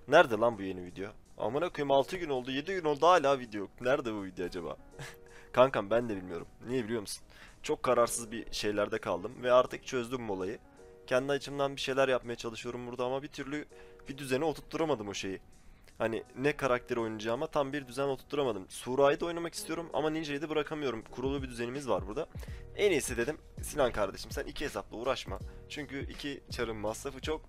Nerede lan bu yeni video? Amına koyayım 6 gün oldu 7 gün oldu hala video yok. Nerede bu video acaba? Kankam ben de bilmiyorum. Niye biliyor musun? Çok kararsız bir şeylerde kaldım ve artık çözdüm bu olayı. Kendi açımdan bir şeyler yapmaya çalışıyorum burada ama bir türlü bir düzene oturtturamadım o şeyi. Hani ne karakteri oynayacağıma tam bir düzen oturtturamadım. Sura'yı da oynamak istiyorum ama Ninja'yı da bırakamıyorum. Kurulu bir düzenimiz var burada. En iyisi dedim Sinan kardeşim sen iki hesapla uğraşma. Çünkü iki çarın masrafı çok.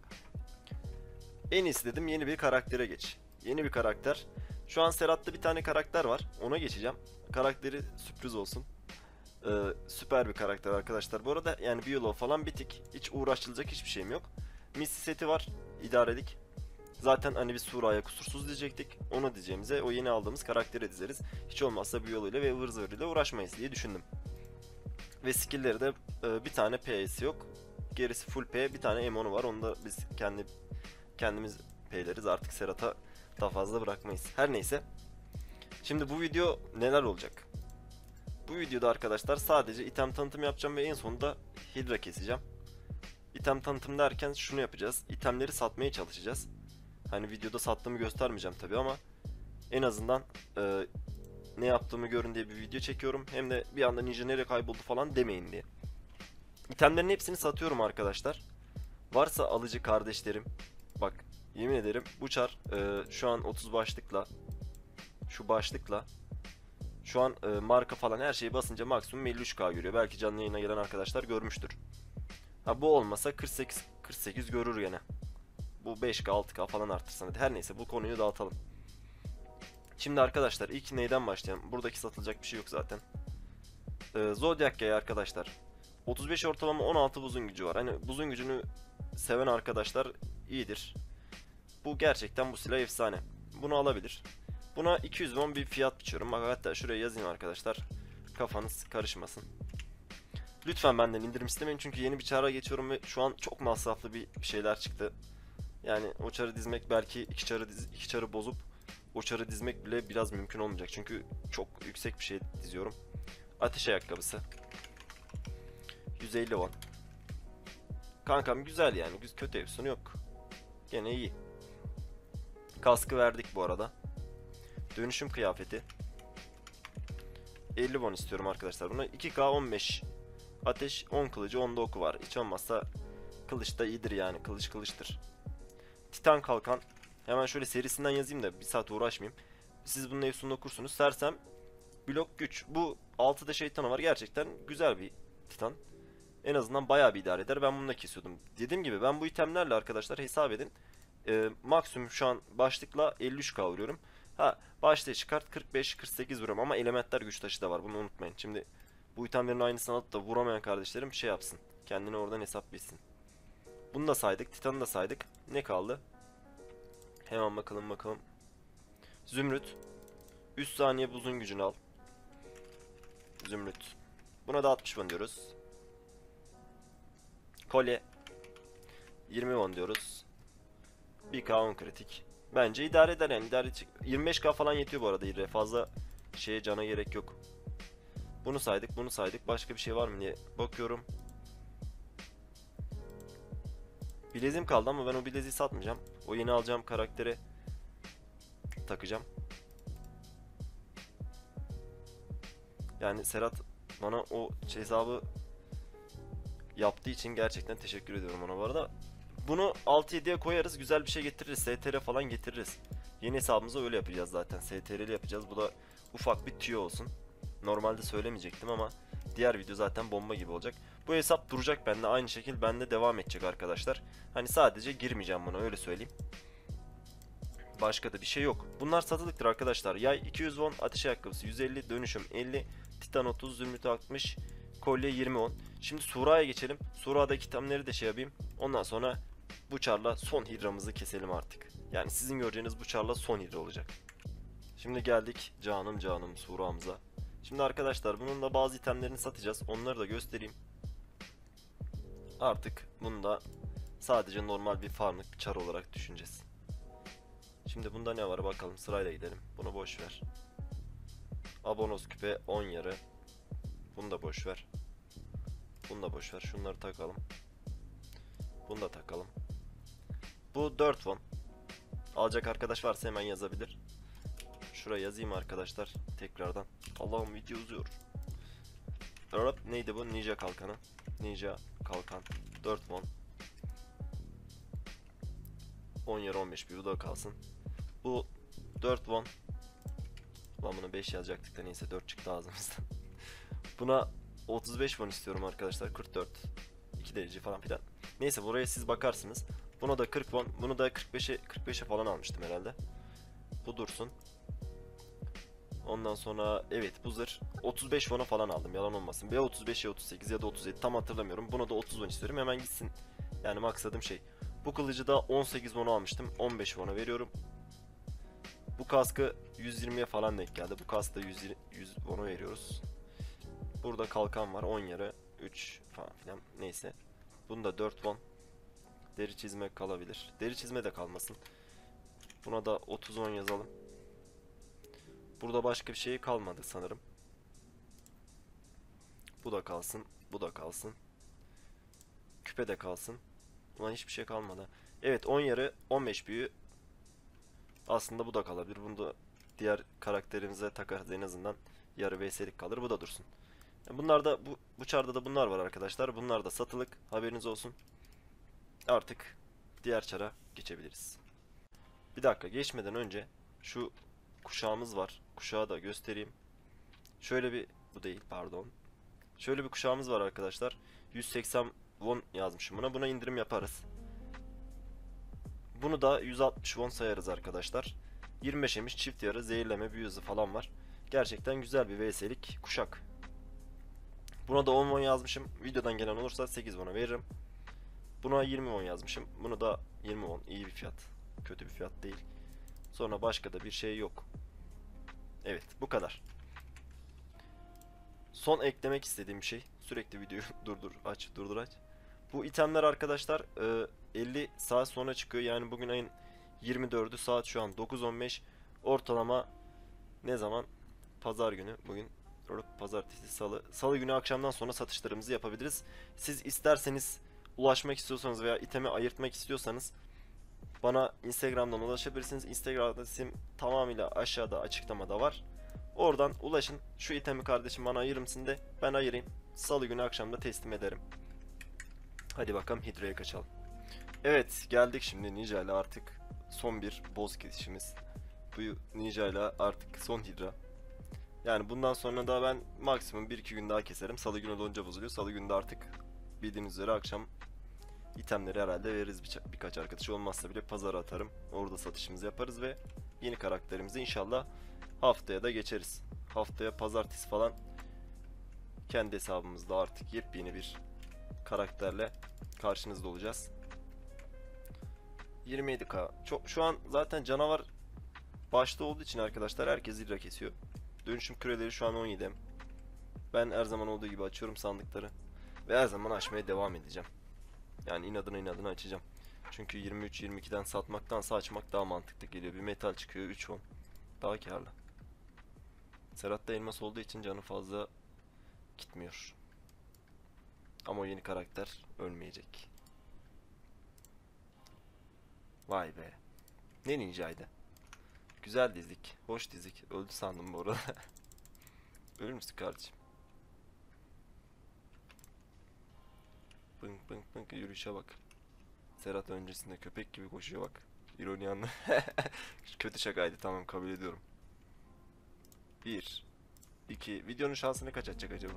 En iyisi dedim yeni bir karaktere geç. Yeni bir karakter. Şu an Serhat'ta bir tane karakter var. Ona geçeceğim. Karakteri sürpriz olsun. Süper bir karakter arkadaşlar. Bu arada yani Biyolo falan bitik. Hiç uğraşılacak hiçbir şeyim yok. Misty seti var. İdarelik. Zaten hani bir Sura'ya kusursuz diyecektik. Onu diyeceğimize o yeni aldığımız karaktere dizeriz. Hiç olmazsa Biyolo ile ve ıvır zıvır ile uğraşmayız diye düşündüm. Ve skill'leri de bir tane P'si yok. Gerisi full P. Bir tane Emon'u var. Onu da biz kendimiz P'leriz. Artık Serhat'a daha fazla bırakmayız. Her neyse. Şimdi bu video neler olacak? Bu videoda arkadaşlar sadece item tanıtım yapacağım ve en sonunda Hydra keseceğim. İtem tanıtım derken şunu yapacağız. İtemleri satmaya çalışacağız. Hani videoda sattığımı göstermeyeceğim tabi ama en azından ne yaptığımı görün diye bir video çekiyorum. Hem de bir anda ninja nereye kayboldu falan demeyin diye. İtemlerin hepsini satıyorum arkadaşlar. Varsa alıcı kardeşlerim. Bak yemin ederim bu çar şu an 30 başlıkla şu başlıkla şu an marka falan her şeyi basınca maksimum 53k görüyor. Belki canlı yayına gelen arkadaşlar görmüştür. Ha bu olmasa 48 görür gene. Bu 5k 6k falan arttırsan hadi. Her neyse bu konuyu dağıtalım. Şimdi arkadaşlar ilk neyden başlayalım? Buradaki satılacak bir şey yok zaten. Zodiac Yay arkadaşlar. 35 ortalama 16 buzun gücü var. Hani buzun gücünü seven arkadaşlar iyidir. Bu gerçekten bu silah efsane. Bunu alabilir. Buna 210 bir fiyat biçiyorum. Bak hatta şuraya yazayım arkadaşlar. Kafanız karışmasın. Lütfen benden indirim istemeyin çünkü yeni bir çara geçiyorum ve şu an çok masraflı bir şeyler çıktı. Yani o çarı dizmek belki iki çarı bozup o çarı dizmek bile biraz mümkün olmayacak. Çünkü çok yüksek bir şey diziyorum. Ateş ayakkabısı. 150 won. Kankam güzel yani. Kötü efsunu yok. Gene iyi. Kaskı verdik bu arada. Dönüşüm kıyafeti. 50 won istiyorum arkadaşlar. Buna 2k 15 ateş 10 kılıcı 10 da oku var. Hiç olmazsa kılıç da iyidir yani. Kılıç kılıçtır. Titan kalkan. Hemen şöyle serisinden yazayım da bir saat uğraşmayayım. Siz bunun efsununu okursunuz. Sersem blok güç. Bu 6'da şeytanı var. Gerçekten güzel bir titan. En azından bayağı bir idare eder. Ben bunu da kesiyordum. Dediğim gibi ben bu itemlerle arkadaşlar hesap edin. Maksimum şu an başlıkla 53k vuruyorum. Ha başlığı çıkart 45-48 vuruyorum ama elementler güç taşı da var. Bunu unutmayın. Şimdi bu itemlerin aynısını alıp da vuramayan kardeşlerim şey yapsın. Kendini oradan hesap bilsin. Bunu da saydık. Titan'ı da saydık. Ne kaldı? Hemen bakalım. Zümrüt. 3 saniye buzun gücünü al. Zümrüt. Buna da 60 won diyoruz. Kolye. 20 won diyoruz. 1k 10 kritik. Bence idare eder yani. 25k falan yetiyor bu arada İre. Fazla şeye cana gerek yok. Bunu saydık, bunu saydık. Başka bir şey var mı diye bakıyorum. Bileziğim kaldı ama ben o bileziği satmayacağım. O yeni alacağım karaktere takacağım. Yani Serhat bana o hesabı yaptığı için gerçekten teşekkür ediyorum ona bu arada. Bunu 6-7'ye koyarız. Güzel bir şey getiririz. STR falan getiririz. Yeni hesabımızı öyle yapacağız zaten. STR'li yapacağız. Bu da ufak bir tüyo olsun. Normalde söylemeyecektim ama diğer video zaten bomba gibi olacak. Bu hesap duracak bende. Aynı şekilde bende devam edecek arkadaşlar. Hani sadece girmeyeceğim buna öyle söyleyeyim. Başka da bir şey yok. Bunlar satılıktır arkadaşlar. Yay 200 won, ateş ayakkabısı 150, dönüşüm 50, titan 30, zümrüt 60, kolye 20 won. Şimdi Sura'ya geçelim. Sura'daki itemleri de şey yapayım. Ondan sonra bu çarla son hidramızı keselim artık. Yani sizin göreceğiniz bu çarla son hidra olacak. Şimdi geldik canım Sura'mıza. Şimdi arkadaşlar bunun da bazı itemlerini satacağız. Onları da göstereyim. Artık bunu da sadece normal bir farmlık çar olarak düşüneceğiz. Şimdi bunda ne var bakalım sırayla gidelim. Bunu boş ver. Abonos küpe 10 yarı. Bunu da boş ver. Bunu da boş ver. Şunları takalım. Bunu da takalım. Bu 4 won. Alacak arkadaş varsa hemen yazabilir. Şuraya yazayım arkadaşlar tekrardan. Allah'ım video uzuyor. Neydi bu? Ninja kalkanı. Ninja kalkan. 4 won. 10 yer 15 bir bu da kalsın. Bu 4 won. Lan buna 5 yazacaktık da neyse 4 çıktı ağzımızdan. Buna 35 won istiyorum arkadaşlar. 44. 2 derece falan filan. Neyse buraya siz bakarsınız. Buna da 40 won. Bunu da 45'e falan almıştım herhalde. Bu dursun. Ondan sonra evet bu zırh 35 won'a falan aldım yalan olmasın. Ya 35 ya 38 ya da 37 tam hatırlamıyorum. Buna da 30 won istiyorum hemen gitsin. Yani maksadım şey. Bu kılıcı da 18 won'a almıştım. 15 won'a veriyorum. Bu kaskı 120'ye falan denk geldi. Bu kaskı da 100 won'a veriyoruz. Burada kalkan var 10 yarı 3 falan filan neyse. Bunda 4 won. Deri çizme kalabilir. Deri çizme de kalmasın. Buna da 30 won yazalım. Burada başka bir şey kalmadı sanırım. Bu da kalsın. Bu da kalsın. Küpe de kalsın. Ulan hiçbir şey kalmadı. Evet 10 yarı 15 büyü. Aslında bu da kalabilir. Bunu da diğer karakterimize takarız en azından. Yarı vs'lik kalır. Bu da dursun. Bunlar da bu çarda da bunlar var arkadaşlar. Bunlar da satılık. Haberiniz olsun. Artık diğer çara geçebiliriz. Bir dakika geçmeden önce şu kuşağımız var. Kuşağı da göstereyim. Şöyle bir bu değil pardon. Şöyle bir kuşağımız var arkadaşlar. 180 won yazmışım buna. Buna indirim yaparız. Bunu da 160 won sayarız arkadaşlar. 25 emiş çift yarı zehirleme büyü hızı falan var. Gerçekten güzel bir vs'lik kuşak. Buna da 10 won yazmışım. Videodan gelen olursa 8 won'a veririm. Buna 20 won yazmışım. Bunu da 20 won. İyi bir fiyat. Kötü bir fiyat değil. Sonra başka da bir şey yok. Evet bu kadar. Son eklemek istediğim şey. Sürekli videoyu durdur aç durdur aç. Bu itemler arkadaşlar 50 saat sonra çıkıyor. Yani bugün ayın 24'ü saat şu an 9:15. Ortalama ne zaman? Pazar günü. Bugün pazartesi, salı. Salı günü akşamdan sonra satışlarımızı yapabiliriz. Siz isterseniz ulaşmak istiyorsanız veya itemi ayırtmak istiyorsanız bana Instagram'dan ulaşabilirsiniz. Instagram adresim tamamıyla aşağıda açıklamada var. Oradan ulaşın. Şu itemi kardeşim bana ayırır mısın de ben ayırayım. Salı günü akşamda teslim ederim. Hadi bakalım Hidra'ya kaçalım. Evet geldik şimdi Ninja ile artık son bir boss kesişimiz. Bu Ninja ile artık son Hidra. Yani bundan sonra da ben maksimum 1-2 gün daha keserim. Salı günü olunca bozuluyor. Salı günü de artık bildiğiniz üzere akşam itemleri herhalde veririz birkaç arkadaş olmazsa bile pazara atarım. Orada satışımızı yaparız ve yeni karakterimizi inşallah haftaya da geçeriz. Haftaya pazartesi falan kendi hesabımızda artık yepyeni bir karakterle karşınızda olacağız. 27k. Şu an zaten canavar başta olduğu için arkadaşlar herkes hidra kesiyor. Dönüşüm küreleri şu an 17. Ben her zaman olduğu gibi açıyorum sandıkları. Ve her zaman açmaya devam edeceğim. Yani inadına açacağım. Çünkü 23-22'den satmaktansa açmak daha mantıklı geliyor. Bir metal çıkıyor 3 won. Daha karlı. Serhat'ta elmas olduğu için canı fazla gitmiyor. Ama o yeni karakter ölmeyecek. Vay be. Ne ninjaydı. Güzel dizdik. Hoş dizdik. Öldü sandım bu arada. Ölür müsün kardeşim? Bınk bınk bınk yürüyüşe bak. Serhat öncesinde köpek gibi koşuyor bak. İroni yanlı. Kötü şakaydı tamam kabul ediyorum. 1 2 videonun şansını kaç atacak acaba?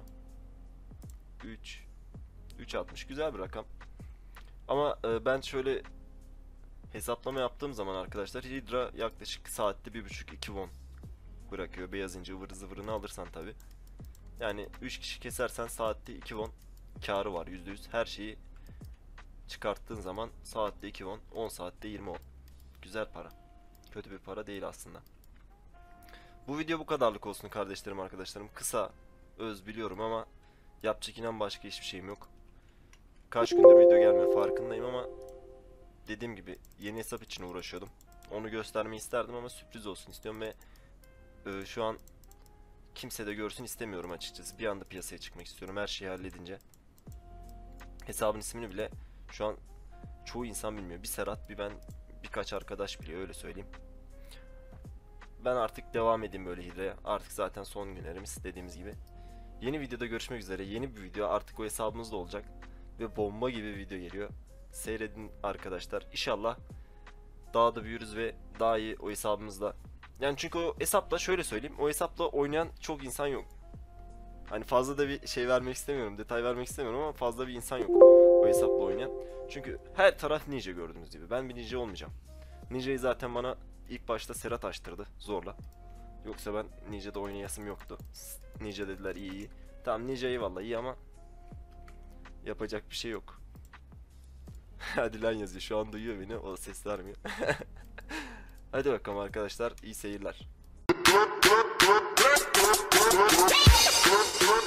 3 3.60 güzel bir rakam. Ama ben şöyle hesaplama yaptığım zaman arkadaşlar Hydra yaklaşık saatte 1.5-2 won bırakıyor. Beyaz ince ıvır zıvırını alırsan tabi. Yani 3 kişi kesersen saatte 2 won karı var %100. Her şeyi çıkarttığın zaman saatte 2 won, 10 saatte 20 won. Güzel para. Kötü bir para değil aslında. Bu video bu kadarlık olsun kardeşlerim arkadaşlarım. Kısa, öz biliyorum ama yapacak inan başka hiçbir şeyim yok. Kaç gündür video gelmiyor farkındayım ama dediğim gibi yeni hesap için uğraşıyordum. Onu göstermeyi isterdim ama sürpriz olsun istiyorum ve şu an kimse de görsün istemiyorum açıkçası. Bir anda piyasaya çıkmak istiyorum her şeyi halledince. Hesabın ismini bile şu an çoğu insan bilmiyor. Bir Serhat bir ben birkaç arkadaş biliyor, öyle söyleyeyim. Ben artık devam edeyim böyle hileye. Artık zaten son günlerimiz, dediğimiz gibi. Yeni videoda görüşmek üzere. Yeni bir video artık o hesabımızda olacak. Ve bomba gibi bir video geliyor. Seyredin arkadaşlar. İnşallah daha da büyürüz ve daha iyi o hesabımızda. Yani çünkü o hesapla, şöyle söyleyeyim, o hesapla oynayan çok insan yok. Hani fazla da bir şey vermek istemiyorum, detay vermek istemiyorum ama fazla bir insan yok o hesapla oynayan. Çünkü her taraf ninja gördüğünüz gibi. Ben bir ninja olmayacağım. Ninja'yı zaten bana ilk başta Serhat açtırdı zorla. Yoksa ben Ninja'da oynayasım yoktu. Ninja dediler, iyi iyi. Tamam, Ninja eyvallah iyi ama yapacak bir şey yok. Hadi lan yazıyor, şu an duyuyor beni, o ses vermiyor. Hadi bakalım arkadaşlar, iyi seyirler.